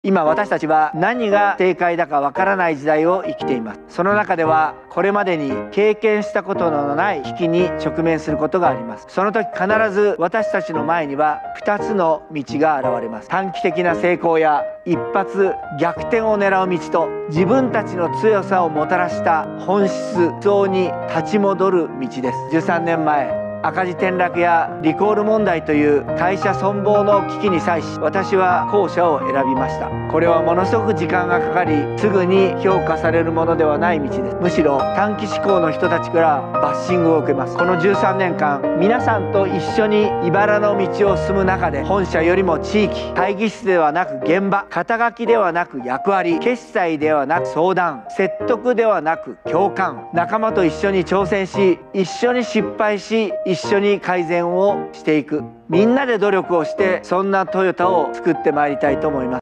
今私たちは何が正解だかわからない時代を生きています。その中ではこれまでに経験したことのない危機に直面することがあります。その時必ず私たちの前には2つの道が現れます。短期的な成功や一発逆転を狙う道と、自分たちの強さをもたらした本質像に立ち戻る道です。13年前、赤字転落やリコール問題という会社存亡の危機に際し、私は後者を選びました。これはものすごく時間がかかり、すぐに評価されるものではない道です。むしろ短期思考の人たちからバッシングを受けます。この13年間、皆さんと一緒に茨の道を進む中で、本社よりも地域、会議室ではなく現場、肩書きではなく役割、決済ではなく相談、説得ではなく共感、仲間と一緒に挑戦し、一緒に失敗し、一緒に改善をしていく、みんなで努力をして、そんなトヨタを作ってまいりたいと思います。